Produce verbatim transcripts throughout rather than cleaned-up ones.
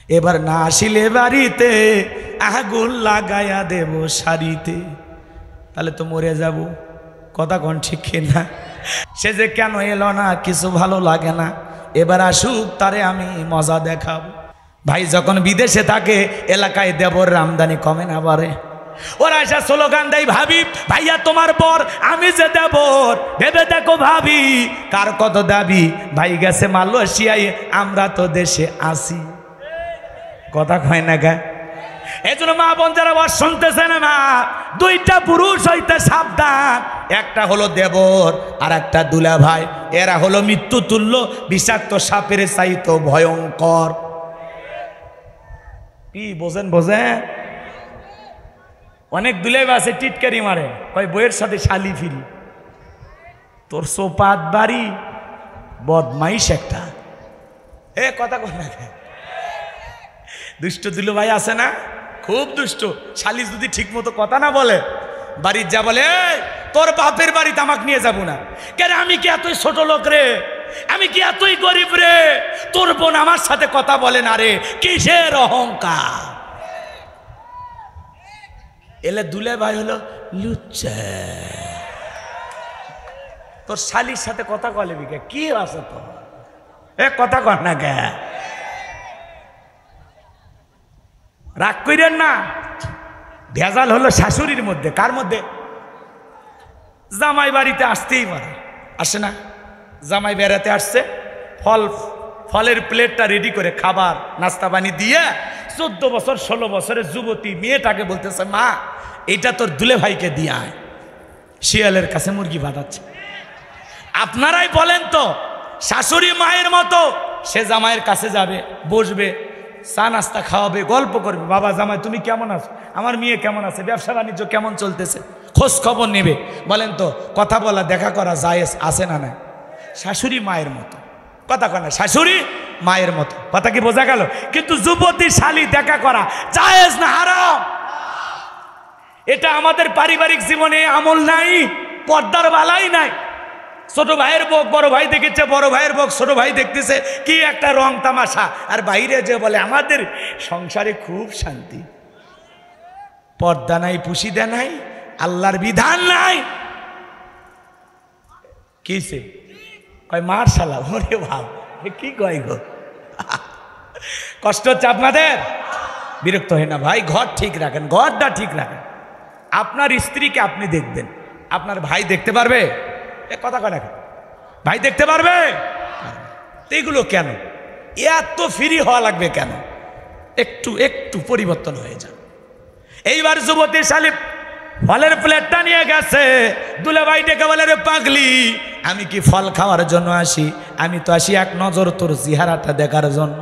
এবার না আসিলে বাড়িতে আগুন লাগাইয়া দেব শাড়িতে, তাহলে তো মরে যাব। কথা কোন ঠিক না? সে যে কেন এলো না কিছু ভালো লাগে না, এবার আসুক তারে আমি মজা দেখাবো। ভাই যখন বিদেশে থাকে এলাকায় দেবর আমদানি কমে না বাড়ে, ওরা এসে স্লোগান দেয় ভাবি ভাইয়া তোমার পর আমি যে দেবর, ভেবে দেখো ভাবি কার কত দাবি, ভাই গেছে মালয়েশিয়ায় আমরা তো দেশে আসি। কথা কয় না গা? এই জন্য মা বোন যারা বস শুনতেছে না, মা দুইটা পুরুষ হইতে সাবধান, একটা হলো দেবর আর একটা দুলা ভাই। এরা হলো মৃত্যু তুল্য, বিষাক্ত সাপের চাইতো ভয়ঙ্কর। কি বোঝেন? বোঝেন? অনেক দুলাই আছে টিটকারি মারে, কয় বইয়ের সাথে শালি ফিরি, তোর সোপাত বাড়ি বদমাইশ একটা। এ কথা কয় না? দুষ্ট দুলু ভাই আছে না, খুব দুষ্ট। শালি যদি ঠিক মতো কথা না বলে, বাড়ির যা বলে তোর বাপের বাড়িতে আমাকে নিয়ে যাবো না। কেন আমি কি এতই ছোট লোক রে, আমি কি এতই গরিব রে, তোর বোন আমার সাথে কথা বলে না রে, কিসের অহংকার। এলে দুলে ভাই হলো লুচ্চা, তোর শালির সাথে কথা কলে বিকে কি আছে তোর? এ কথা কর না কে, রাগ কইরেন না। ভেজাল হলো শাশুড়ির মধ্যে। কার মধ্যে? জামাই বাড়িতে আসতেই পারে, আসে না? জামাই বেড়াতে আসছে, ফল ফলের প্লেটটা রেডি করে খাবার নাস্তা পানি দিয়ে চোদ্দ বছর ষোলো বছরের যুবতী মেয়েটাকে বলতেছে মা এটা তোর দুলে ভাইকে দিয়ে আয়। শিয়ালের কাছে মুরগি বাঁধাচ্ছে। আপনারাই বলেন তো, শাশুড়ি মায়ের মতো সে জামাইয়ের কাছে যাবে, বসবে, চা নাস্তা খাওয়াবে, গল্প করবে, বাবা জামাই তুমি কেমন আছো, আমার মেয়ে কেমন আছে, ব্যবসা বাণিজ্য কেমন চলতেছে, খোঁজ খবর নেবে। বলেন তো কথা বলা দেখা করা জায়েজ আছে না না? শাশুড়ি মায়ের মতো। কথা কয় না? শাশুড়ি মায়ের মতো। কথা কি বোঝা গেল? কিন্তু যুবতী শালী দেখা করা জায়েজ না হারাম? এটা আমাদের পারিবারিক জীবনে আমল নাই, পর্দার বালাই নাই। ছোট ভাইয়ের বউ বড় ভাই দেখেছে, বড় ভাইয়ের বউ ছোট ভাই দেখতেছে, কি একটা রং তামাশা। আর বাইরে যে বলে আমাদের সংসারে খুব শান্তি, পর্দা নাই, পুশিদা নাই, আল্লাহর বিধান নাই। কিসে কয় মার শালা, ওরে ভাব কি কয় গো, কষ্ট হচ্ছে আপনাদের? বিরক্ত হয় না ভাই, ঘর ঠিক রাখেন, ঘরটা ঠিক রাখেন। আপনার স্ত্রীকে আপনি দেখবেন, আপনার ভাই দেখতে পারবে? এ কথা কয় না, ভাই দেখতে পারবে? এগুলো কেন এত ফ্রি হওয়া লাগবে কেন? একটু একটু পরিবর্তন হয়ে যান। এইবার যুবতী শালী ফলের প্লেটটা নিয়ে গেছে, দুলে ভাই ডেকে বলে রে পাগলি আমি কি ফল খাওয়ার জন্য আসি? আমি তো আসি এক নজর তোর চেহারাটা দেখার জন্য।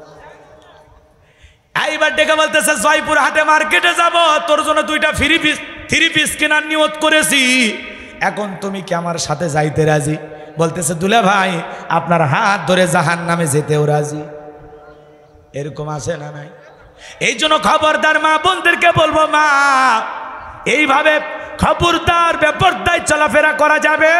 এইবার ডেকে বলতেছে জয়পুর হাটে মার্কেটে যাব, তোর জন্য দুইটা ফ্রি পিস থ্রি পিস কেনার নিয়ত করেছি, এখন তুমি কি আমার সাথে যাইতে রাজি? বলতেছে দুলে ভাই আপনার হাত ধরে জাহান নামে যেতেও রাজি। এরকম আছে না নাই? এই জন্য খবরদার মা বোনদেরকে বলবো, মা এইভাবে খবরদার বেপরদায় চলাফেরা করা যাবে।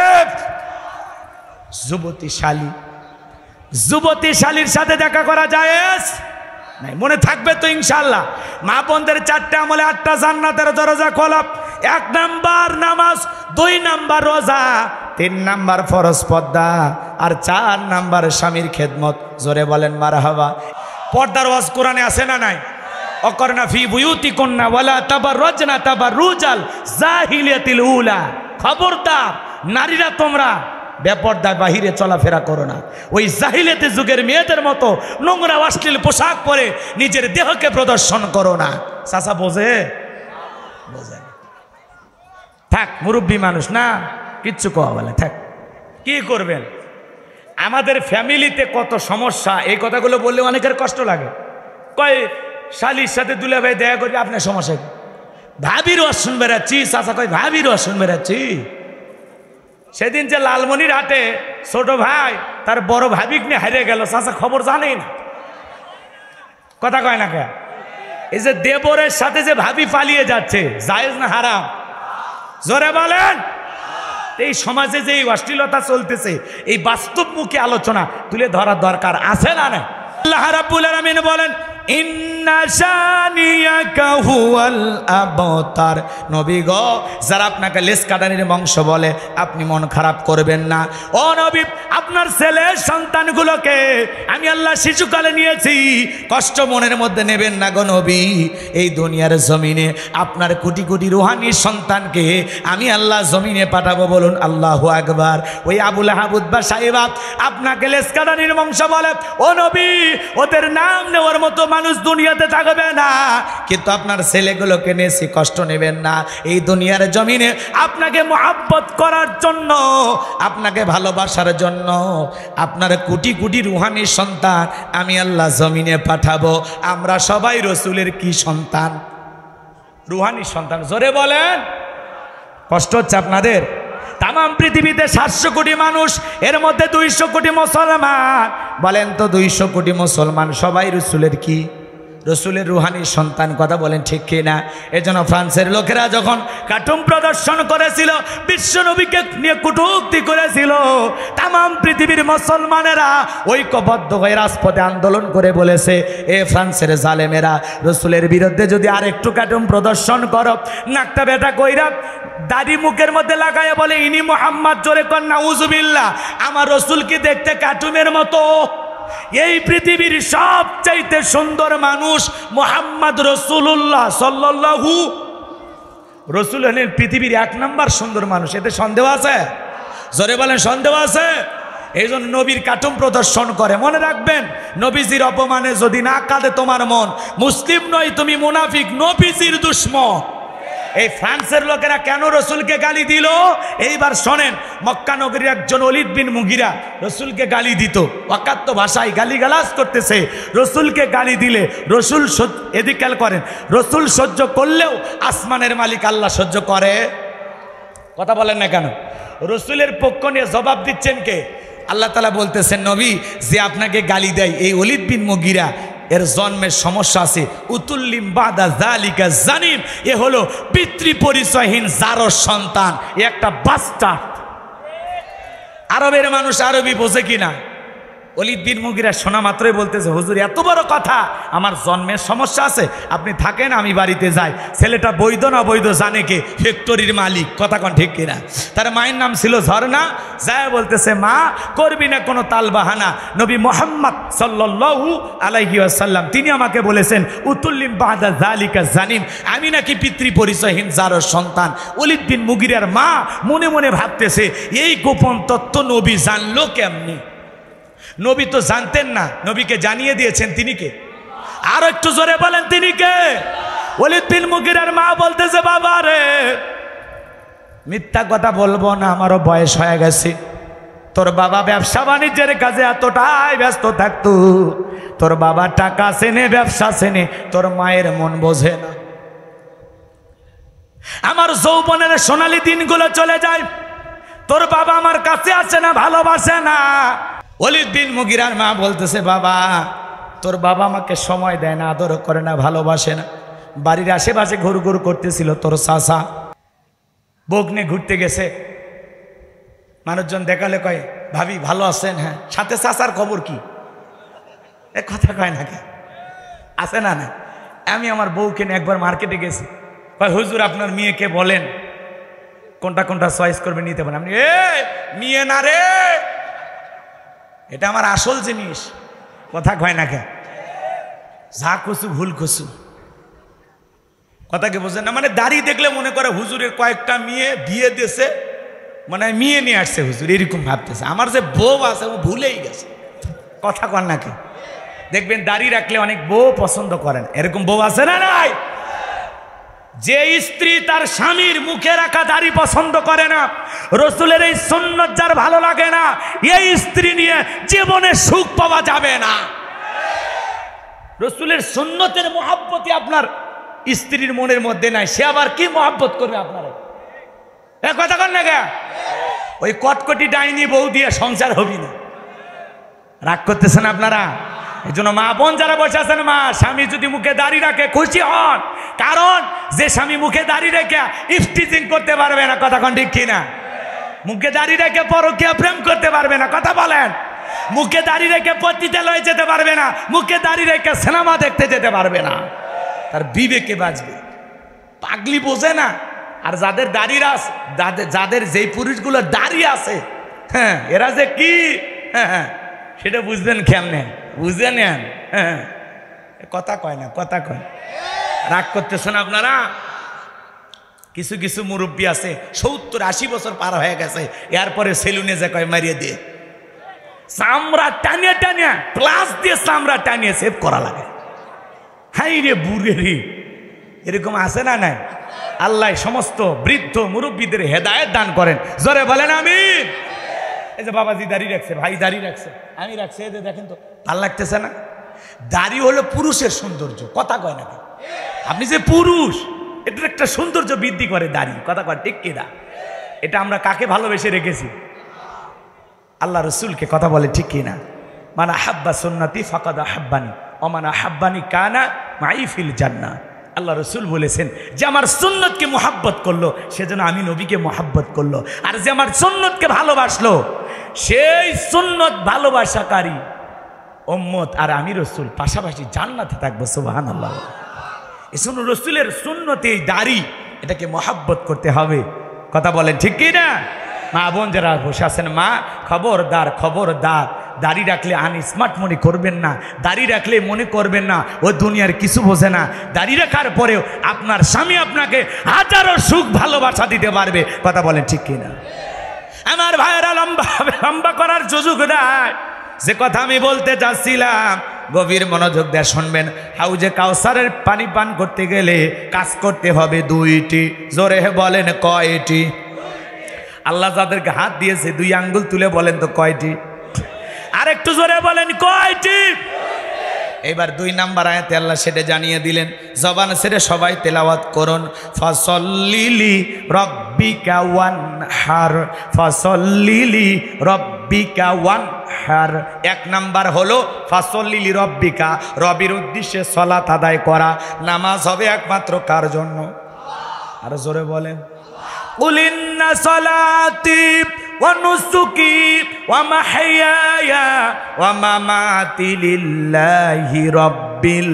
যুবতী শালী যুবতী শালীর সাথে দেখা করা যায় নাই? মনে থাকবে তো ইনশাআল্লাহ? মা বোনদের চারটে আমলে আটটা জান্নাতের দরজা খোলা। এক নাম্বার নামাজ, দুই নাম্বার রোজা, তিন নাম্বার ফরজ পর্দা, আর চার নাম্বার স্বামীর খেদমত। জোরে বলেন মারহাবা। পর্দার ওয়াজ কোরআনে আছে না নাই? অকরনা ফি বুয়ুতিকুন্না ওয়ালা তাবাররাজনা তাবাররুজাল জাহিলিয়াতিল উলা। খবরদার নারীরা তোমরা বেপর্দায় বাহিরে চলাফেরা করো না, ওই জাহিলিয়াতি যুগের মেয়েদের মতো নোংরা অশ্লীল পোশাক পরে নিজের দেহকে প্রদর্শন করো না। চাচা বোঝে? বোঝে থাক, মুরব্বী মানুষ না, কিচ্ছু কওয়া বলে থাক। কি করবেন? আমাদের ফ্যামিলিতে কত সমস্যা, এই কথাগুলো বললে অনেকের কষ্ট লাগে। কয় শালির সাথে দুলে ভাই দেখা করবি, আপনার সমস্যা কি? ভাবির রসুন বেড়াচ্ছি। চাচা কয় ভাবির রসুন বেড়াচ্ছি। সেদিন যে লালমনির হাটে ছোট ভাই তার বড় ভাবিক নিয়ে হারিয়ে গেল, চাচা খবর জানেই না। কথা কয় না কে? এই যে দেবরের সাথে যে ভাবি পালিয়ে যাচ্ছে, জায়েজ না হারাম? জোরে বলেন। এই সমাজে যে এই অশ্লীলতা চলতেছে, এই বাস্তবমুখী আলোচনা তুলে ধরার দরকার আছে না? আল্লাহ রাব্বুল আলামিন বলেন ইন্না শানিয়াকা হুয়াল আবতার। নবী গো, যারা আপনাকে লেস কাটানির বংশ বলে আপনি মন খারাপ করবেন না। ও নবী, আপনার ছেলের সন্তানগুলোকে আমি আল্লাহ শিশুকালে নিয়েছি, কষ্ট মনের মধ্যে নেবেন না গো নবী। এই দুনিয়ার জমিনে আপনার কোটি কোটি রুহানি সন্তানকে আমি আল্লাহ জমিনে পাঠাবো, বলুন আল্লাহু আকবার। ওই আবুল আহাব উতবা সাহেবা আপনাকে লেস কাটানির বংশ বলে, ও নবী, ওদের নাম নেওয়ার মতো মানুষ দুনিয়াতে থাকবে না, কিন্তু আপনার ছেলেগুলোকে নিয়েছি, কষ্ট নেবেন না। এই দুনিয়ার জমিনে আপনাকে মহব্বত করার জন্য, আপনাকে ভালোবাসার জন্য আপনার কোটি কোটি রুহানি সন্তান আমি আল্লাহ জমিনে পাঠাবো। আমরা সবাই রসুলের কি সন্তান? রুহানি সন্তান। জোরে বলেন। কষ্ট হচ্ছে আপনাদের? তাম পৃথিবীতে সাতশো কোটি মানুষ, এর মধ্যে দুইশো কোটি মুসলমান। বলেন তো, দুইশো কোটি মুসলমান সবাই রসুলের কি? রসুলের রুহানি সন্তান। কথা বলেন ঠিক কিনা? এজন্য ফ্রান্সের লোকেরা যখন কার্টুন প্রদর্শন করেছিল, বিশ্ব নবীকে নিয়ে কটূক্তি করেছিল, তাম পৃথিবীর মুসলমানেরা ঐক্যবদ্ধ হয়ে রাজপথে আন্দোলন করে বলেছে, এ ফ্রান্সের জালেমেরা, রসুলের বিরুদ্ধে যদি আর একটু কার্টুন প্রদর্শন করো, নাকটা বেটা কইরা দাড়ি মুখের মধ্যে লাগায় বলে ইনি মুহাম্মদ, জোরে কর নাউজুবিল্লাহ, আমার রসুল কি দেখতে কার্টুনের মতো? এই পৃথিবীর সবচাইতে সুন্দর মানুষ মুহাম্মদ রাসূলুল্লাহ সাল্লাল্লাহু। রসুল হলেন পৃথিবীর এক নম্বর সুন্দর মানুষ, এতে সন্দেহ আছে? জোরে বলেন, সন্দেহ আছে? এই জন্য নবীর কার্টুন প্রদর্শন করে। মনে রাখবেন, নবীজির অপমানে যদি না কাঁদে তোমার মন, মুসলিম নয় তুমি, মুনাফিক, নবীজির দুশমন। এই ফ্রান্সের লোকেরা কেন রসুলকে গালি দিল? এইবার শোনেন। মক্কা নগরীর একজন ওলীদ বিন মুগিরা রসুলকে গালি দিত, অকাত্য ভাষায় গালিগালাজ করতেছে। রসুলকে গালি দিলে রসুল এদিকাল করেন, রসুল সহ্য করলেও আসমানের মালিক আল্লাহ সহ্য করে? কথা বলেন না কেন? রসুলের পক্ষ নিয়ে জবাব দিচ্ছেন কে? আল্লাহ তাআলা বলতেছেন, নবী যে আপনাকে গালি দেয়, এই ওলীদ বিন মুগিরা, এর জন্মের সমস্যা আছে। উতুল্লিম বাদা জালিকা জানিম, এ হলো পিতৃ পরিচয়হীন জারর সন্তান, এ একটা বাস্টার্ড। আরবের মানুষ আরবি বোঝে কিনা? ওলীদ বিন মুগিরা শোনা মাত্রই বলতেছে, হুজুর এত বড় কথা, আমার জন্মের সমস্যা আছে, আপনি থাকেন, আমি বাড়িতে যাই। ছেলেটা বৈধ না বৈধ জানে কে? ফ্যাক্টরির মালিক। কথা কন ঠিক কিনা? তার মায়ের নাম ছিল ঝর্ণা। যায় বলতেছে, মা করবি না কোনো তাল বাহানা, নবী মুহাম্মদ সাল্লাল্লাহু আলাইহি ওয়াসাল্লাম তিনি আমাকে বলেছেন উতুল্লিম বাদা জালিকা জানিম, আমি নাকি পিতৃ পরিচয়হীন জারর সন্তান। ওলীদ বিন মুগিরার মা মনে মনে ভাবতেছে, এই গোপন তত্ত্ব নবী জানলো কেমনি? নবী তো জানতেন না, নবীকে জানিয়ে দিয়েছেন তিনি কে? আর একটু জোরে বলেন, তিনি কে? ওলীদ বিন মুগিরার মা বলতেছে, বাবা রে, মিথ্যা কথা বলবো না, আমারও বয়স হয়ে গেছে। তোর বাবা ব্যবসা বাণিজ্যের কাজে এতটাই ব্যস্ত থাকতো, তোর বাবা টাকা সেনে, ব্যবসা সেনে, তোর মায়ের মন বোঝে না। আমার যৌবনের সোনালী দিনগুলো চলে যায়, তোর বাবা আমার কাছে আসে না, ভালোবাসে না। ওলীদ বিন মুগিরার মা বলতেছে, বাবা তোর বাবা আমাকে সময় দেয় না, আদর করে না, ভালোবাসে না। বাড়ির আশেপাশে ঘুর ঘুর করতেছিল তোর চাচা, বগ্নে ঘুরতে গেছে, মানুষজন দেখালে কয়, ভাবি ভালো আছেন? হ্যাঁ। সাথে চাচার খবর কি? এ কথা কয় না কে? আছে না? না। আমি আমার বউকে নিয়ে একবার মার্কেটে গেছি, কয় হুজুর আপনার মেয়েকে বলেন কোনটা কোনটা চয়েস করবে, নিতে পারেন। আপনি এ নিয়ে না রে, এটা আমার আসল জিনিস। কথা কয় না কে? যা কসু ভুল কসু, কথাকে বোঝেন না। মানে দাড়ি দেখলে মনে করে হুজুরের কয়েকটা মেয়ে বিয়ে দিয়েছে, মানে মেয়ে নিয়ে আসছে হুজুর, এরকম ভাবতেছে। আমার যে বউ আছে ও ভুলেই গেছে। কথা কন না কে? দেখবেন দাড়ি রাখলে অনেক বউ পছন্দ করেন, এরকম বউ আছে না নাই? যে স্ত্রী তার স্বামীর মুখে রাখা দাড়ি পছন্দ করে না, রসুলের এই সুন্নাত যার ভালো লাগে না, এই স্ত্রী নিয়ে জীবনে সুখ পাওয়া যাবে না। রসুলের সুন্নতের মহব্বত আপনার স্ত্রীর মনের মধ্যে নাই, সে আবার কি মহব্বত করবে আপনার? এ কথা কন না কে? ওই কটকটি ডাইনি বউ দিয়ে সংসার হবি না। রাগ করতেছেন আপনারা? এই জন্য মা বোন যারা বসে আছেন, মা স্বামী যদি মুখে দাড়ি রাখে খুশি হন, কারণ যে স্বামী মুখে দাড়ি রেখে ইফটিজিং করতে পারবে না, কথা কোন ঠিক কিনা? মুখে দাড়ি রেখে পরকীয়া প্রেম করতে পারবে না, কথা বলেন। মুখে দাঁড়িয়ে রেখে পতিতালয়ে যেতে পারবে না, মুখে দাঁড়িয়ে রেখে সিনেমা দেখতে যেতে পারবে না, তার বিবেকে বাঁচবে। পাগলি বোঝে না। আর যাদের দাঁড়িয়ে আছে, যাদের যাদের যেই পুরুষগুলো দাঁড়িয়ে আছে, হ্যাঁ এরা যে কি, হ্যাঁ হ্যাঁ সেটা বুঝবেন কেমনে, বুঝে নেন। হ্যাঁ কথা কয় না, কথা কয়, রাগ করতেছেন আপনারা। কিছু কিছু মুরব্বী আছে সত্তর আশি বছর পার হয়ে গেছে, এরপরে সেলুনে যে কয় মারিয়ে দিয়ে চামড়া টানিয়ে টানিয়ে প্লাস দিয়ে চামড়া টানিয়ে সেভ করা লাগে। হাই রে বুড়ে রে, এরকম আছে না নাই? আল্লাহ সমস্ত বৃদ্ধ মুরব্বীদের হেদায়েত দান করেন, জোরে বলেন আমিন। এই যে বাবাজি দাঁড়িয়ে রাখছে, ভাই দাঁড়িয়ে রাখছে, আমি রাখছি, এদের দেখেন তো ভাল লাগতেছে না? দাড়ি হলো পুরুষের সৌন্দর্য, কথা কয় নাকি? আপনি যে পুরুষ, এটার একটা সৌন্দর্য বৃদ্ধি করে দাড়ি, কথা কয় ঠিক কিনা? এটা আমরা কাকে ভালোবেসে রেখেছি? আল্লাহ রসুলকে, কথা বলে ঠিক কিনা? মানা হাব্বা সুন্নতি ফাকাদ আহাব্বানি ওমানা হাব্বানি কানা মাই ফিল জান্নাহ। আল্লাহ রসুল বলেছেন যে আমার সুন্নতকে মোহাব্বত করলো সেজন্য আমি নবীকে মোহাব্বত করলো, আর যে আমার সুন্নতকে ভালোবাসলো সেই সুন্নত ভালোবাসাকারী উম্মত আর আমি রসুল পাশাপাশি জান্নাতে থাকবো। সুবহানাল্লাহ। এজন্য রসুলের সুন্নতে এই দাড়ি, এটাকে মোহাব্বত করতে হবে, কথা বলেন ঠিক কি না? মা বোন যারা বসে আছেন, মা খবরদার খবরদার, দাড়ি রাখলে আন স্মার্ট মনে করবেন না, দাড়ি রাখলে মনে করবেন না ও দুনিয়ার কিছু বোঝে না। দাড়ি রাখার পরেও আপনার স্বামী আপনাকে হাজারো সুখ ভালোবাসা দিতে পারবে, কথা বলেন ঠিক কিনা? আমার ভাইয়েরা লম্বা লম্বা করার সুযোগ নাই। যে কথা আমি বলতে চাচ্ছিলাম গভীর মনোযোগ দিয়ে শুনবেন। হাউজে কাউসারের পানি পান করতে গেলে কাজ করতে হবে দুইটি, জোরে বলেন কয়টি? আল্লাহ যাদেরকে হাত দিয়েছে দুই আঙ্গুল তুলে বলেন তো কয়টি? আর একটু জোরে বলেন কয়টি? এবার দুই নাম্বার আয়াতে আল্লাহ সেটা জানিয়ে দিলেন, জবান ছেড়ে সবাই তেলাওয়াত করুন। ফাসল্লিলি রব্বিকা ওয়ানহার, ফাসল্লিলি রব্বিকা ওয়ানহার। এক নাম্বার হলো ফাসল্লিলি রব্বিকা, রবির উদ্দেশ্যে সালাত আদায় করা। নামাজ হবে একমাত্র কার জন্য? আর জোরে বলেন, কুল ইন্না সালাতি ওয়া নুসুকি ওয়া মাহইয়ায়া ওয়া মামাতি লিল্লাহি রাব্বিল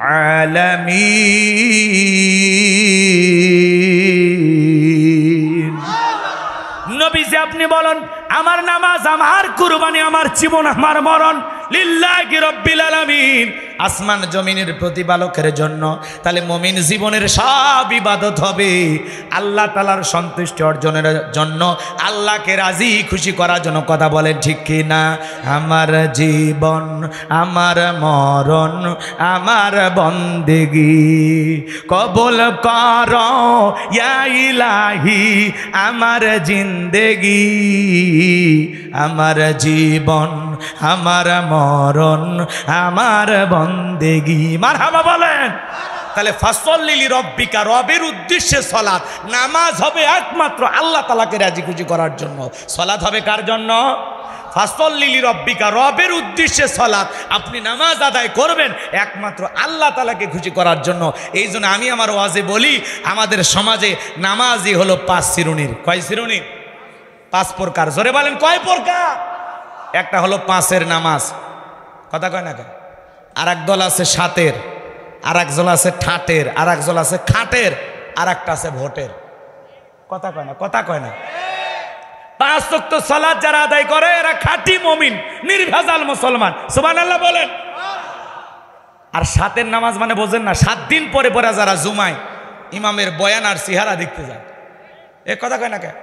আলামিন। নবীজি আপনি বলেন, আমার নামাজ, আমার কুরবানি, আমার জীবন, আমার মরণ লিল্লাহি রাব্বিল আলামিন, আসমান জমিনের প্রতিপালকের জন্য। তাহলে মুমিন জীবনের সব ইবাদত হবে আল্লাহ তাআলার সন্তুষ্টি অর্জনের জন্য, আল্লাহকে রাজি খুশি করার জন্য, কথা বলেন ঠিক কি না? আমার জীবন, আমার মরণ, আমার বন্দেগি কবুল কর ইয়া ইলাহি, আমার জিন্দেগি, আমার জীবন, আমার মরণ, আমার বন্দেগি। মারহাবা বলেন। তাহলে ফাসল্লিলি রব্বিকা, রবের উদ্দেশ্যে সালাত, নামাজ হবে একমাত্র আল্লাহ তাআলাকে রাজি খুশি করার জন্য। সালাত হবে কার জন্য? ফাসল্লিলি রব্বিকা, রবের উদ্দেশ্যে সালাত, আপনি নামাজ আদায় করবেন একমাত্র আল্লাহ তাআলাকে খুশি করার জন্য। এই জন্য আমি আমার ওয়াজে বলি, আমাদের সমাজে নামাজই হলো পাঁচ শ্রেণীর। কয় শ্রেণীর? পাঁচ প্রকার। জোরে বলেন কয় প্রকার? একটা হলো পাঁচের নামাজ, কথা কয় না কেন? আর এক দল আছে সাতের, আর এক দল আছে ঠাটের, আর এক দল আছে খাটের, আর একটা আছে ভোটের, কথা কয় না, কথা কয় না। পাঁচ ওয়াক্ত সালাত যারা আদায় করে এরা খাঁটি মুমিন, নির্ভেজাল মুসলমান। সুবহানাল্লাহ বলেন। আর সাতের নামাজ মানে বোঝেন না, সাত দিন পরে পরে যারা জুমায় ইমামের বয়ান আর চেহারা দেখতে যায়, এ কথা কয় না কেন?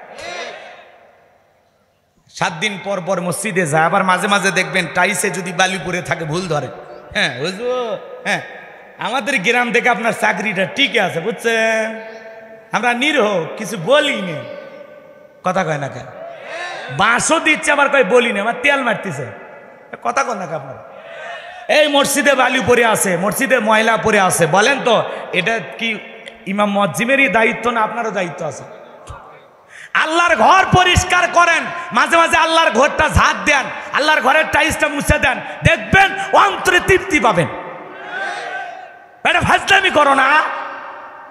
সাত দিন পর পর মসজিদে যায়, আবার মাঝে মাঝে দেখবেন টাইসে যদি বালি পরে থাকে ভুল ধরে। হ্যাঁ বুঝবো, হ্যাঁ আমাদের গ্রাম থেকে আপনার চাকরিটা টিকে আছে, বুঝছেন? আমরা নিরহ কিছু বলি নি, কথা কয় না কেন? বাঁশও দিচ্ছে আবার কয় বলি না, আমার তেল মারতেছে, কথা কয় না কেন আপনার? এই মসজিদে বালি পরে আছে, মসজিদে ময়লা পরে আছে, বলেন তো এটা কি ইমাম মুয়াজ্জিমেরই দায়িত্ব না আপনারও দায়িত্ব আছে? আল্লাহর ঘর পরিষ্কার করেন, মাঝে মাঝে আল্লাহর ঘরটা ঝাড় দেন, আল্লাহর ঘরের টাইলসটা মুছে দেন, দেখবেন অন্তরে তৃপ্তি পাবেন। এটা ফাজলামি করো না।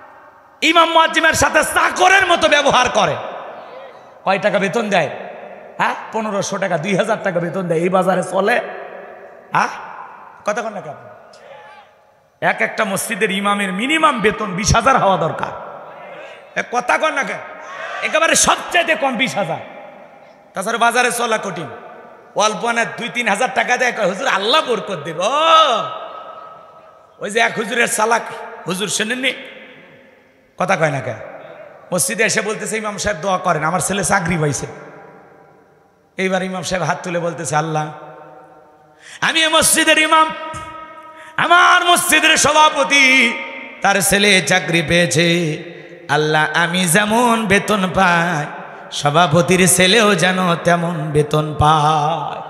ইমাম মুয়াজ্জিমের সাথে চাকরের মতো ব্যবহার করে। কয় টাকা বেতন দেয়? হ্যাঁ পনেরোশো টাকা দুই হাজার টাকা বেতন দেয়, এই বাজারে চলে? হ্যাঁ কথা কন না কেন? এক একটা মসজিদের ইমামের মিনিমাম বেতন বিশ হাজার হওয়া দরকার। কথা কন না কেন? একেবারে সবচাইতে কম বিশ হাজার। তাছাড়া বাজারে চলা কঠিন, অল্প না দুই তিন হাজার টাকা দেয়, হুজুর আল্লাহ বরকত দেব। ওই যে এক হুজুরের সালাক হুজুর শোনেননি, কথা কয় না কেন? মসজিদে এসে বলতেছে ইমাম সাহেব দোয়া করেন, আমার ছেলে চাকরি পাইছে। এইবার ইমাম সাহেব হাত তুলে বলতেছে, আল্লাহ আমি এই মসজিদের ইমাম, আমার মসজিদের সভাপতি, তার ছেলে চাকরি পেয়েছে। আল্লাহ আমি যেমন বেতন পাই সভাপতির ছেলেও যেন তেমন বেতন পায়।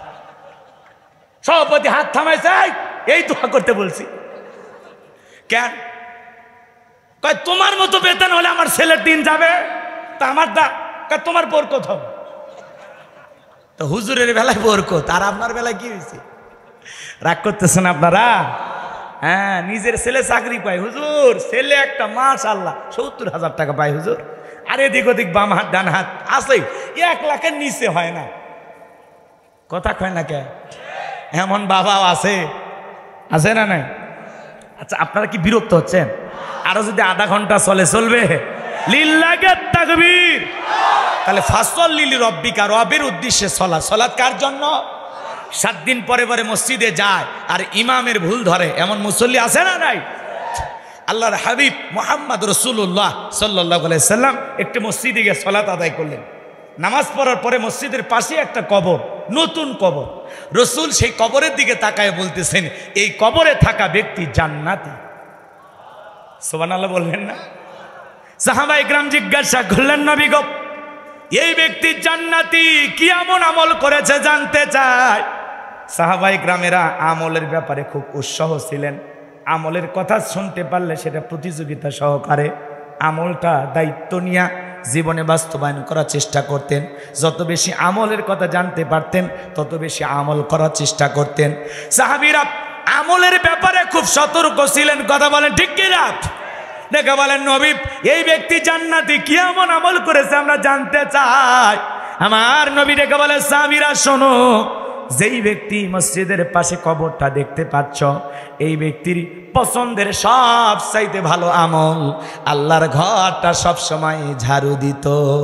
সভাপতি হাত থামাইছে, এই দোয়া করতে বলছি কেন? কয় তোমার মতো বেতন হলে আমার ছেলের দিন যাবে, তা আমার দা তোমার বরকত হবে। তো হুজুরের বেলায় বরকত, আর আপনার বেলায় কি হয়েছে? রাগ করতেছেন আপনারা? হ্যাঁ নিজের ছেলে চাকরি পায়, হুজুর ছেলে একটা মাশাআল্লাহ সত্তর হাজার টাকা পায় হুজুর, আর এদিক ওদিক বাম হাত ডান হাত আছে, এক লাখের নিচে হয় না। কথা কয় না কে? এমন বাবাও আছে, আছে না নাই? আচ্ছা আপনারা কি বিরক্ত হচ্ছেন? আরো যদি আধা ঘন্টা চলে চলবে? লিল্লাহি তাকবীর। তাহলে ফাসল লিলি রব্বিকা, রবের উদ্দেশ্যে সলাত। সলাত কার জন্য? সাত দিন পরে পরে মসজিদে যায় আর ইমামের ভুল ধরে এমন মুসল্লি আছে না নাই? আল্লাহর হাবিব মুহাম্মদ রাসূলুল্লাহ সাল্লাল্লাহু আলাইহি সাল্লাম একটি মসজিদে গিয়ে সলাত আদায় করলেন। নামাজ পড়ার পরে মসজিদের পাশে একটা কবর, নতুন কবর। রসুল সেই কবরের দিকে তাকায় বলতেছেন, এই কবরে থাকা ব্যক্তি জান্নাতি। সুবহানাল্লাহ বললেন না? সাহাবায়ে কেরাম জিজ্ঞাসা করলেন, নবী গো এই ব্যক্তি জান্নাতি, কি এমন আমল করেছে জানতে চায়। সাহাবায়ে কেরামেরা আমলের ব্যাপারে খুব উৎসাহ ছিলেন। আমলের কথা শুনতে পারলে সেটা প্রতিযোগিতা সহকারে আমলটা দায়িত্ব নিয়ে জীবনে বাস্তবায়ন করার চেষ্টা করতেন। যত বেশি আমলের কথা জানতে পারতেন তত বেশি আমল করার চেষ্টা করতেন। সাহাবীরা আমলের ব্যাপারে খুব সতর্ক ছিলেন। কথা বলেন ঠিক কি না? দেখে বলেন, নবী এই ব্যক্তি জান্নাতি, কি এমন আমল করেছে আমরা জানতে চাই। আমার নবী ডেকে বলে, সাহাবীরা শোনো, যেই ব্যক্তি মসজিদের পাশে কবরটা দেখতে পাচ্ছ, এই ব্যক্তির পছন্দের সব চাইতে ভালো আমল আল্লাহর ঘরটা সব সময় ঝাড়ু দিত।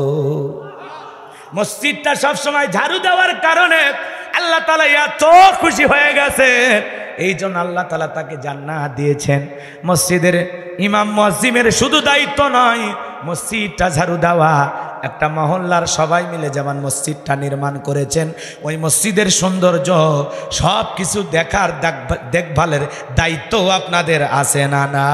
মসজিদটা সব সময় ঝাড়ু দেওয়ার কারণে আল্লাহ তাআলা এত খুশি হয়ে গেছে, এই জন্য আল্লাহ তাআলা তাকে জান্নাত দিয়েছেন। মসজিদের ইমাম মুয়াজ্জিমের শুধু দায়িত্ব নয় মসজিদটা ঝাড়ু দেওয়া, একটা মহল্লার সবাই মিলে যেমন মসজিদটা নির্মাণ করেছেন, ওই মসজিদের সৌন্দর্য সব কিছু দেখার দেখভালের দায়িত্ব আপনাদের আছে না? না,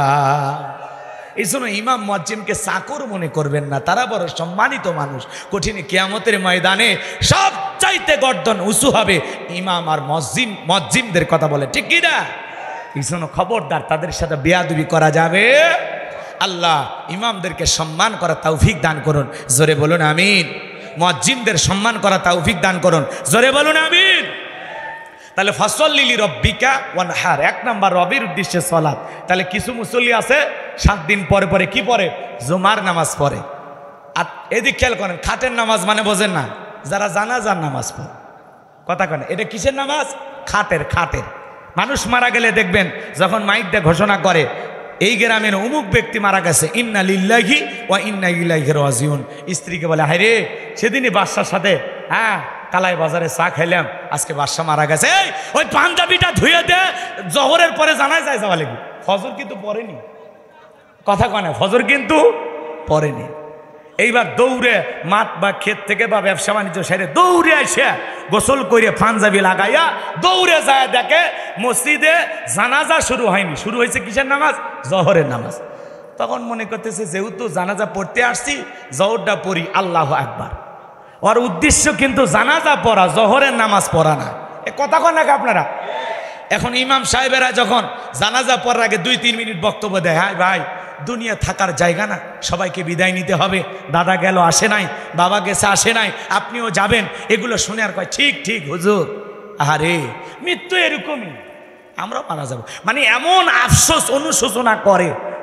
এই জন্য ইমাম মুয়াজ্জিমকে চাকর মনে করবেন না, তারা বড় সম্মানিত মানুষ। কঠিন কিয়ামতের ময়দানে সব চাইতে গর্দন উঁচু হবে ইমাম আর মুয়াজ্জিম মুয়াজ্জিমদের কথা বলে, ঠিক কি না? এই জন্য খবরদার তাদের সাথে বেয়াদবি করা যাবে। আল্লাহ ইমামদেরকে সম্মান করা তৌফিক দান করুন, জোরে বলুন আমিন। মুয়াজ্জিমদের সম্মান করা তৌফিক দান করুন, জোরে বলুন আমিন। তাহলে ফাসল্লি লিরাব্বিকা ওয়ানহার, এক নাম্বার রবের উদ্দেশ্যে সালাত। তাহলে কিছু মুসল্লি আছে সাত দিন পরে পরে কি পড়ে? জুমার নামাজ পড়ে। আর এদিক খেয়াল করেন, খাটের নামাজ মানে বোঝেন না? যারা জানাজার নামাজ পড়ে, কথা কন, এটা কিসের নামাজ? খাটের। খাটের মানুষ মারা গেলে দেখবেন যখন মাইক দিয়ে ঘোষণা করে এই গ্রামের অমুক ব্যক্তি মারা গেছে, ইন্না লিল্লাহি ওয়া ইন্না ইলাইহি রাজিউন, স্ত্রীকে বলে, হায় রে সেদিনই বাদশার সাথে হ্যাঁ কালাই বাজারে চা খাইলাম, আজকে বাদশা মারা গেছে, এই ওই পাঞ্জাবিটা ধুয়ে দে, জহরের পরে জানাই যায় যাওয়া লাগবে। ফজর কিন্তু পড়েনি, কথা কয় না, ফজর কিন্তু পড়েনি। এইবার দৌড়ে মাঠ বা ক্ষেত থেকে বা ব্যবসা বাণিজ্য সেরে দৌড়ে এসে গোসল করে পাঞ্জাবি লাগাইয়া দৌড়ে যায়, দেখে মসজিদে জানাজা শুরু হয়নি, শুরু হয়েছে কিসের নামাজ? জহরের নামাজ। তখন মনে করতেছে যেহেতু জানাজা পড়তে আসছি জহরটা পড়ি, আল্লাহু আকবার। ওর উদ্দেশ্য কিন্তু জানাজা পড়া, জহরের নামাজ পড়া না। এ কথা কন নাকি আপনারা? এখন ইমাম সাহেবেরা যখন জানাজা পড়ার আগে দুই তিন মিনিট বক্তব্য দেয়, হ্যাঁ ভাই দুনিয়া থাকার জায়গা না, সবাইকে বিদায় নিতে হবে, দাদা গেল আসে নাই, বাবা গেছে আসে নাই, আপনিও যাবেন, এগুলো শুনে আর কয় ঠিক ঠিক হুজুর, আরে মৃত্যু এরকমই, আমরা মারা যাব, মানে এমন আফসোস অনুশোচনা করে।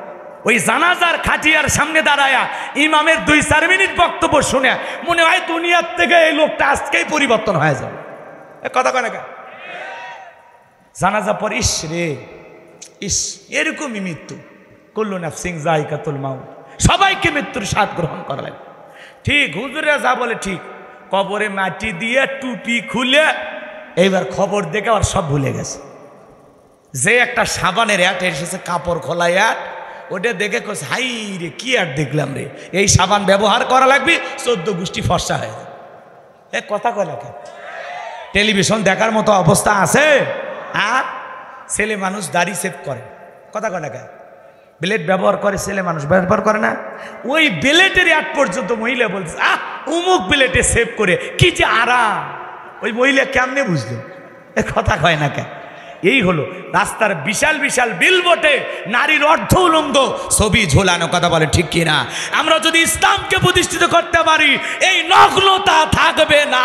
ওই জানাজার খাটিয়ার সামনে দাঁড়ায়া ইমামের দুই চার মিনিট বক্তব্য শুনে মনে হয় দুনিয়ার থেকে এই লোকটা আজকেই পরিবর্তন হয়ে যাবে। কথা কয় না কেন? জানাজা পর ইস রে ইস এরকমই মৃত্যু, কুল্লু নাফসিন যায়িকাতুল মাউত, সবাইকে মৃত্যুর স্বাদ গ্রহণ করা লাগে। ঠিক হুজুরে যা বলে ঠিক, কবরে মাটি দিয়ে টুপি খুলে এইবার খবর দেখে আর সব ভুলে গেছে। যে একটা সাবানের অ্যাড এসেছে, কাপড় খোলা অ্যাড, ওটা দেখে কোস হাই রে কি অ্যাড দেখলাম রে, এই সাবান ব্যবহার করা লাগবে, চোদ্দ গোষ্ঠী ফর্সা হয়ে যাবে। এ কথা কয় না কেন? টেলিভিশন দেখার মতো অবস্থা আছে? আর ছেলে মানুষ দাড়ি সেভ করে, কথা কয় না কেন? ব্লেড ব্যবহার করে, ছেলে মানুষ ব্যবহার করে না। ওই ব্লেডের অ্যাড পর্যন্ত মহিলা বলছে আহ অমুক ব্লেডে সেভ করে কি যে আরাম। ওই মহিলা কেমনে বুঝলো? এ কথা কয় না কেন? এই হলো রাস্তার বিশাল বিশাল বিলবোর্ডে নারীর অর্ধ উলঙ্গ ছবি ঝোলানো, কথা বলে ঠিক কিনা? আমরা যদি ইসলামকে প্রতিষ্ঠিত করতে পারি এই নগ্নতা থাকবে না।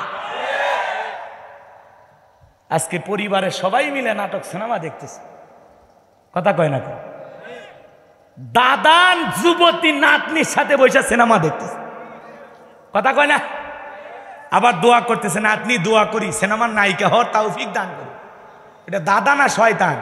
আজকে পরিবারের সবাই মিলে নাটক সিনেমা দেখতেছে, কথা কয় না কেন? দাদান যুবতী নাতনির সাথে বসে সিনেমা দেখতেছে, কথা কয় না? আবার দোয়া করতেছে, নাতনি দোয়া করি সিনেমার নায়িকা হওয়ার তৌফিক দান করি। এটা দাদা না শয়তান?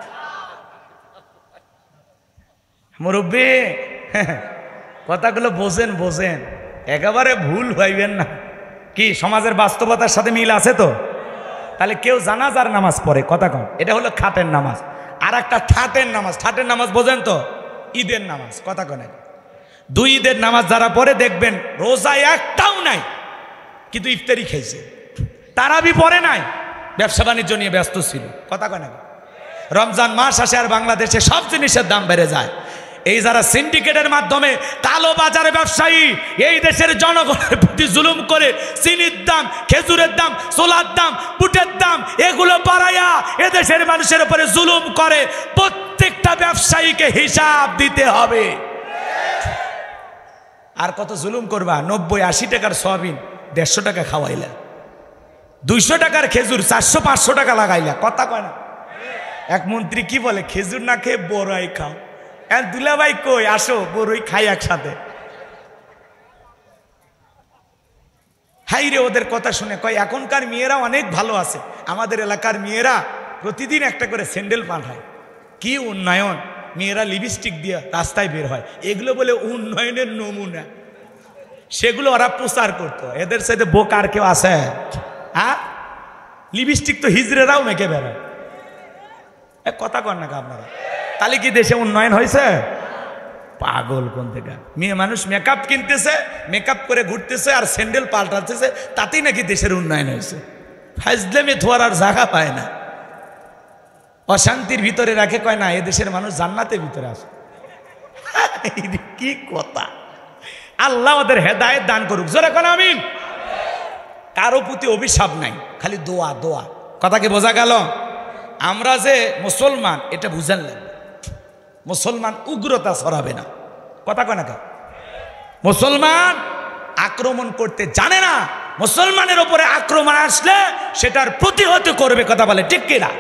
মুরব্বী কথাগুলো বোঝেন বোঝেন, একেবারে ভুল হইবেন না। কি সমাজের বাস্তবতার সাথে মিল আছে তো? তাহলে কেউ জানাজার নামাজ পড়ে, কথা কন, এটা হলো খাটের নামাজ। আর একটা ঠাটের নামাজ, ঠাটের নামাজ বোঝেন তো? ঈদের নামাজ, কথা কন। দুই ঈদের নামাজ যারা পড়ে দেখবেন রোজা একটাও নাই, কিন্তু ইফতারি খাইছে। তারাবি পড়ে নাই, ব্যবসা বাণিজ্য নিয়ে ব্যস্ত ছিল, কথা কয় না? রমজান মাস আসে আর বাংলাদেশে সব জিনিসের দাম বেড়ে যায়। এই যারা সিন্ডিকেটের মাধ্যমে কালো বাজারে ব্যবসায়ী এই দেশের জনগণের প্রতি জুলুম করে চিনির দাম, খেজুরের দাম, ছোলার দাম, বুটের দাম এগুলো বাড়াইয়া এদেশের মানুষের উপরে জুলুম করে, প্রত্যেকটা ব্যবসায়ীকে হিসাব দিতে হবে। আর কত জুলুম করবা? নব্বই আশি টাকার সয়াবিন দেড়শো টাকা খাওয়াইলা, দুইশো টাকার খেজুর চারশো পাঁচশো টাকা লাগাইলা, কথা কয় না? এক মন্ত্রী কি বলে, খেজুর না খেয়ে বড়াই খাও। দুলাভাই কই আসো বড়ই খাই একসাথে। হাই রে ওদের কথা শুনে কয় এখনকার মেয়েরা অনেক ভালো আছে, আমাদের এলাকার মেয়েরা প্রতিদিন একটা করে স্যান্ডেল পাঠায়। কি উন্নয়ন, মেয়েরা লিপস্টিক দিয়ে রাস্তায় বের হয়, এগুলো বলে উন্নয়নের নমুনা। সেগুলো ওরা প্রচার করতো, এদের সাথে বোকার কেউ আছে? হ্যাঁ, লিপস্টিক তো হিজড়েরাও মেখে বেড়ায়, কথা কন না আপনারা? তাহলে কি দেশে উন্নয়ন হয়েছে? পাগল কোন থেকে? মেয়ে মানুষ মেকআপ কিনতেছে, মেকআপ করে ঘুরতেছে আর স্যান্ডেল পাল্টাতেছে, তাতেই নাকি দেশের উন্নয়ন হয়েছে? ফাজলামে থোয়ার আর জায়গা পায় না, অশান্তির ভিতরে রাখে, কয় না এদেশের মানুষ জান্নাতের ভিতরে আসে। কি কথা! আল্লাহ ওদের হেদায়েত দান করুক, জোরে কোন আমিন। কারো প্রতি অভিশাপ নাই, খালি দোয়া দোয়া। কথা কি বোঝা গেল? আমরা যে মুসলমান এটা বুঝান লাগবে। মুসলমান উগ্রতা ছড়াবে না, কথা কয় না কেন? মুসলমান আক্রমণ করতে জানে না, মুসলমানের উপরে আক্রমণ আসলে সেটার প্রতিহত করবে, কথা বলে ঠিক কিনা?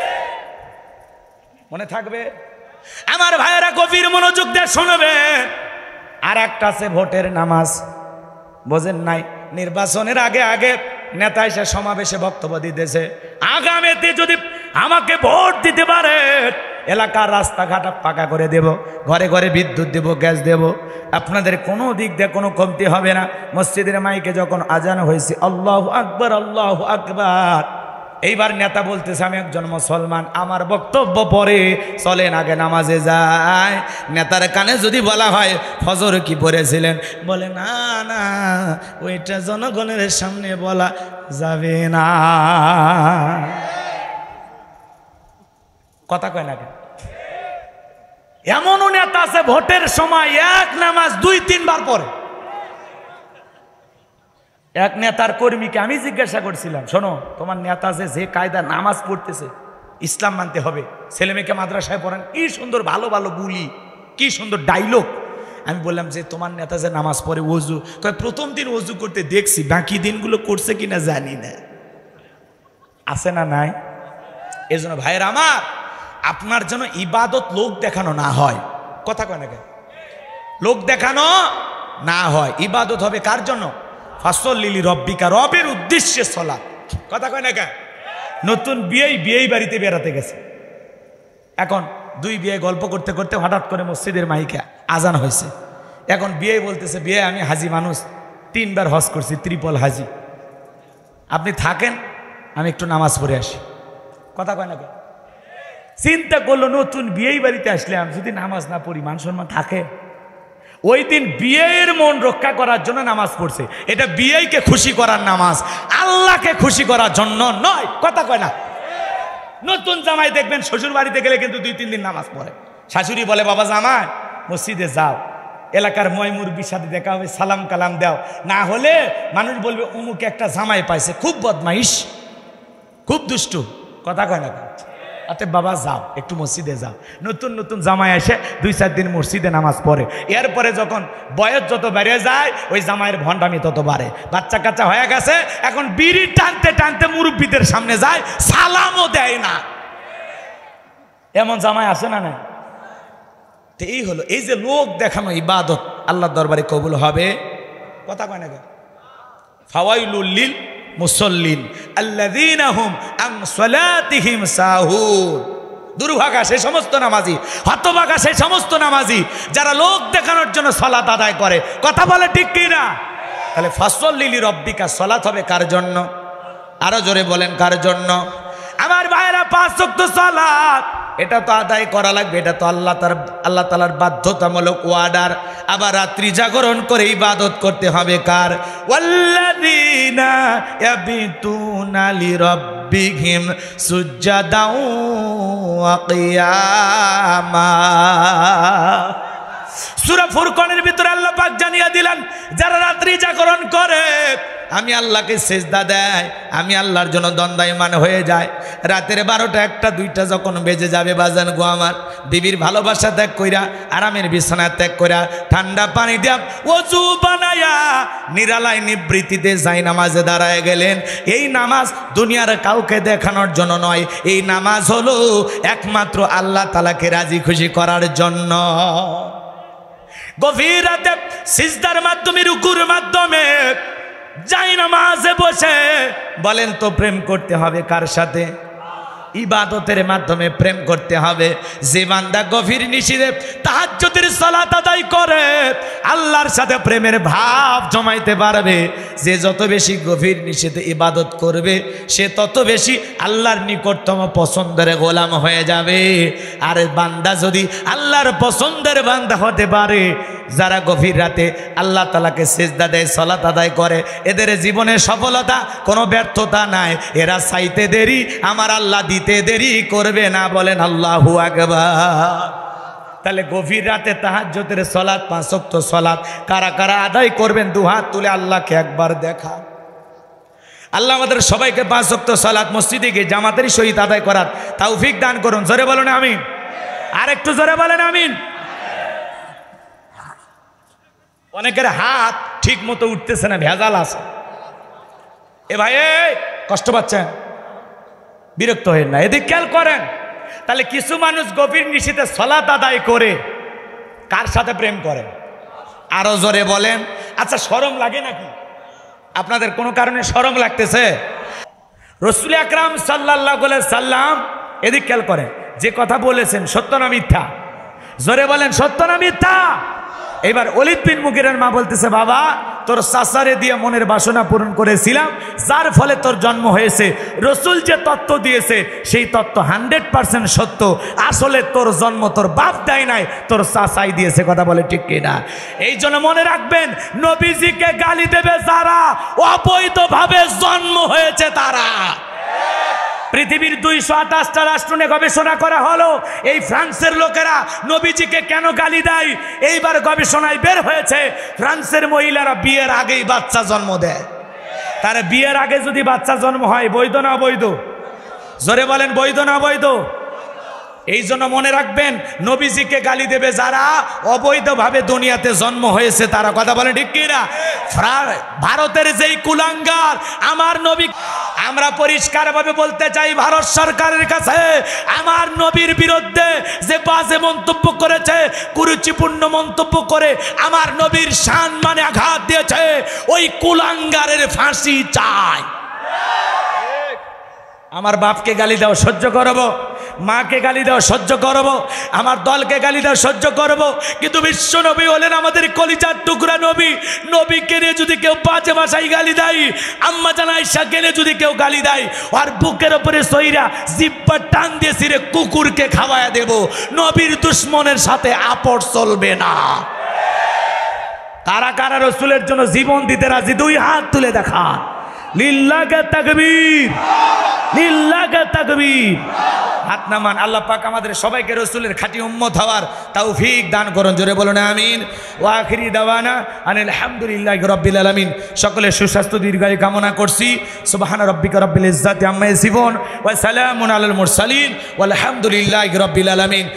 মনে থাকবে আমার ভাইয়েরা, গভীর মনোযোগ দিয়ে শুনবে। আর একটা আছে ভোটের নামাজ, বোঝেন নাই? নির্বাচনের আগে আগে নেতা এসে সমাবেশে বক্তব্য দিতেছে, আগামীতে যদি আমাকে ভোট দিতে পারে এলাকার রাস্তাঘাট পাকা করে দেব, ঘরে ঘরে বিদ্যুৎ দেব, গ্যাস দেব, আপনাদের কোনো দিক দিয়ে কোনো কমতি হবে না। মসজিদের মাইকে যখন আজান হয়েছে আল্লাহু আকবার আল্লাহু আকবার, এইবার নেতা বলতেছে আমি একজন মুসলমান, আমার বক্তব্য পরে চলেন আগে নামাজে যায়। নেতার কানে যদি বলা হয় ফজর কি পড়েছিলেন, বলে না না ওইটা জনগণের সামনে বলা যাবে না, কথা কয় না কেন? এমনও নেতা আছে ভোটের সময় এক নামাজ দুই তিনবার পড়ে। এক নেতার কর্মীকে আমি জিজ্ঞাসা করছিলাম, শোনো তোমার নেতা যে যে কায়দা নামাজ পড়তেছে, ইসলাম মানতে হবে, ছেলে মেয়েকে মাদ্রাসায় পড়ান, কি সুন্দর ভালো ভালো বুলি, কি সুন্দর ডাইলগ। আমি বললাম যে তোমার নেতা যে নামাজ পড়ে ওযু, কয় প্রথম দিন ওযু করতে দেখছি, বাকি দিনগুলো করছে কিনা জানি না। আছে না নাই? এজন্য ভাইয়ের আমার, আপনার যেন ইবাদত লোক দেখানো না হয়, কথা কয় না কেন? লোক দেখানো না হয়, ইবাদত হবে কার জন্য? ফাসল্লি রব্বিকা, রবের উদ্দেশ্যে সালাত। কথা কয় না কেন? নতুন বিয়েই বিয়েই বাড়িতে বেড়াতে গেছে, এখন দুই বিয়ে গল্প করতে করতে হঠাৎ করে মসজিদের মাইকে আজান হয়েছে। এখন বিয়ে বলতেছে, বিয়ে আমি হাজি মানুষ, তিনবার হজ করছি, ত্রিপল হাজি, আপনি থাকেন, আমি একটু নামাজ পড়ে আসি। কথা কয় না কেন? চিন্তা করলো নতুন বিয়েই বাড়িতে আসলাম, যদি নামাজ না পড়ি মান সম্মান থাকে? ওই দিন বিয়ের মন রক্ষা করার জন্য নামাজ পড়ছে, এটা বিয়েকে খুশি করার নামাজ, আল্লাহকে খুশি করার জন্য নয়। কথা কয় না? নতুন জামাই দেখবেন শ্বশুর বাড়িতে গেলে কিন্তু দুই তিন দিন নামাজ পড়ে। শাশুড়ি বলে, বাবা জামাই মসজিদে যাও, এলাকার ময় মুরব্বির সাথে দেখা হবে, সালাম কালাম দাও, না হলে মানুষ বলবে অমুকে একটা জামাই পাইছে, খুব বদমাইশ, খুব দুষ্টু। কথা কয় না? অতএব বাবা যাও, একটু মসজিদে যাও। নতুন নতুন জামাই এসে দুই চার দিন মসজিদে নামাজ পড়ে, এরপরে যখন বয়স যত বেড়ে যায় ওই জামাইয়ের ভণ্ডামি তত বাড়ে। বাচ্চা কাচ্চা হয়ে গেছে, এখন বিড়ি টানতে টানতে মুরব্বীদের সামনে যায়, সালামও দেয় না। এমন জামাই আসে না? না, তো এই হলো, এই যে লোক দেখানো ইবাদত আল্লাহর দরবারে কবুল হবে। কথা কয় না? ফাওয়াইলুল লিল মুসল্লিন আল্লাযীনা হুম আন সালাতিহিম সাহুন। দুর্ভাগা সেই সমস্ত নামাজি, হতভাগা সেই সমস্ত নামাজি যারা লোক দেখানোর জন্য সালাত আদায় করে। কথা বলে ঠিক কি না? তাহলে ফাসল্লি লিরাব্বিকা, সালাত হবে কার জন্য? আরো জোরে বলেন, কার জন্য? আমার ভাইরা, পাঁচ ওয়াক্ত সালাত এটা তো আদায় করা লাগবে, এটা তো আল্লাহ তার আল্লাহ তাআলার বাধ্যতামূলক ওয়ার্ডার। আবার রাত্রি জাগরণ করে ইবাদত করতে হবে কার? ওয়াল্লাযীনা ইয়াবিতুনা লিরাব্বিহিম সুজদাও ওয়া কিয়ামা। সূরা ফুরকানের ভিতরে আল্লাহ পাক জানিয়ে দিলেন, যারা রাত্রি জাগরণ করে আমি আল্লাহকে সেজদা দেয়, আমি আল্লাহর জন্য দণ্ডায়মান হয়ে যায়। রাতের বারোটা একটা দুইটা যখন বেজে যাবে, বাজান গো আমার, বিবির ভালোবাসা ত্যাগ কইরা, আরামের বিছানা ত্যাগ কইরা, ঠান্ডা পানি দিয়া ওযু বানায়া নিরালায় নিবৃত্তিতে যাই নামাজে দাঁড়ায় গেলেন। এই নামাজ দুনিয়ার কাউকে দেখানোর জন্য নয়, এই নামাজ হলো একমাত্র আল্লাহ তাআলাকে রাজি খুশি করার জন্য। গভীর রাতে সিজদার মাধ্যমে, রুকুর মাধ্যমে যাই নামাজে বসে বলেন তো প্রেম করতে হবে কার সাথে? ইবাদতের মাধ্যমে প্রেম করতে হবে। যে বান্দা গভীর নিশিতে তাহাজ্জুদের সালাত আদায় করে আল্লাহর সাথে প্রেমের ভাব জমাইতে পারবে। যে যত বেশি গভীর নিশিতে ইবাদত করবে সে তত বেশি আল্লাহর নিকটতম পছন্দের গোলাম হয়ে যাবে। আর বান্দা যদি আল্লাহর পছন্দের বান্দা হতে পারে, যারা গভীর রাতে আল্লাহ তাআলাকে সিজদা দেয়, সালাত আদায় করে, এদের জীবনে সফলতা, কোনো ব্যর্থতা নাই। এরা চাইতে দেরি, আমার আল্লাহ দিতে দেরি করবে না। বলেন আল্লাহু আকবার। তাহলে গভীর রাতে তাহাজ্জুদের সালাত, পাঁচ ওয়াক্ত সালাত কারা কারা আদায় করবেন? দুহাত তুলে আল্লাহকে একবার দেখা। আল্লাহ আমাদের সবাইকে পাঁচ ওয়াক্ত সালাত মসজিদে গিয়ে জামাতের সহিত আদায় করার তৌফিক দান করুন। জোরে বলেন আমিন। আর একটু জোরে বলেন আমিন। অনেকের হাত ঠিক মতো উঠতেছে না, ভেজাল আছে। এ ভাই কষ্ট পাচ্ছেন, বিরক্ত হয়েন না, এদিক খেয়াল করেন। তাহলে কিছু মানুষ গভীর নিশিতে সালাত আদায় করে কার সাথে প্রেম করে? আরো জোরে বলেন। আচ্ছা, শরম লাগে নাকি? আপনাদের কোনো কারণে শরম লাগতেছে? রাসূল আকরাম সাল্লাল্লাহু আলাইহি সাল্লাম, এদিক খেয়াল করেন, যে কথা বলেছেন সত্য না মিথ্যা? জোরে বলেন, সত্য না মিথ্যা? এবার ওলীদ বিন মুগীরার মা বলতেছে, বাবা তোর চাচারে দিয়ে মনের বাসনা পূরণ করেছিলাম, যার ফলে তোর জন্ম হয়েছে। রসুল যে তত্ত্ব দিয়েছে সেই তত্ত্ব হান্ড্রেড পার্সেন্ট সত্য। আসলে তোর জন্ম তোর বাপ দেয় নাই, তোর চাচাই দিয়েছে। কথা বলে ঠিক কিনা? এই জন্য মনে রাখবেন, নবীজিকে গালি দেবে যারা, অবৈধভাবে জন্ম হয়েছে তারা। পৃথিবীর দুইশো আঠাশটা রাষ্ট্র নিয়ে গবেষণা করা হলো, এই ফ্রান্সের লোকেরা নবীজিকে কেন গালি দেয়। এইবার গবেষণায় বের হয়েছে, ফ্রান্সের মহিলারা বিয়ের আগেই বাচ্চা জন্ম দেয়। তারা বিয়ের আগে যদি বাচ্চা জন্ম হয়, বৈধ না অবৈধ? জোরে বলেন, বৈধ না অবৈধ? এই জন্য মনে রাখবেন, নবীজিকে গালি দেবে যারা, অবৈধভাবে দুনিয়াতে জন্ম হয়েছে তারা। কথা বলেন ঠিক কিনা? ভারতের যেই কুলাঙ্গার আমার নবী, আমরা পরিষ্কারভাবে বলতে চাই ভারত সরকারের কাছে, আমার নবীর বিরুদ্ধে যে বাজে মন্তব্য করেছে, কুরুচিপূর্ণ মন্তব্য করে আমার নবীর শান মানে আঘাত দিয়েছে, ওই কুলাঙ্গারের ফাঁসি চাই। আমার বাপকে গালি দাও সহ্য করব, মাকে গালি দাও সহ্য করব, আমার দলকে গালি দাও সহ্য করব, কিন্তু বিশ্ব নবী হলেন আমাদের কলিজার টুকরা নবী। নবীকে নিয়ে যদি কেউ বাজে ভাষায় গালি দেয়, আম্মা জান আয়েশাকে নিয়ে যদি কেউ গালি দেয়, আর বুকের উপরে সইরা জিব্বা টান দিয়ে সিরে কুকুরকে খাওয়ায়া দেব। নবীর দুশ্মনের সাথে আপড় চলবে না। কারা কারা রসুলের জন্য জীবন দিতে রাজি? দুই হাত তুলে দেখা। লিল্লাহি তাকবীর, লিল্লাহি তাকবীর। হাত নামান। আল্লাহ পাক আমাদের সবাইকে রসুলের খাঁটি উম্মত হওয়ার তৌফিক দান করুন। জোরে বলুন আমিন। ওয়া আখিরি দাওয়ানা আনিল হামদুলিল্লাহি রাব্বিল আলামিন। সকলের সুস্বাস্থ্য দীর্ঘায়ু কামনা করছি। সুবহান রাব্বিকা রাব্বিল ইজ্জাতি আম্মা ইয়াসিফুন ওয়া সালামুন আলাল মুরসালিন ওয়াল হামদুলিল্লাহি রাব্বিল আলামিন।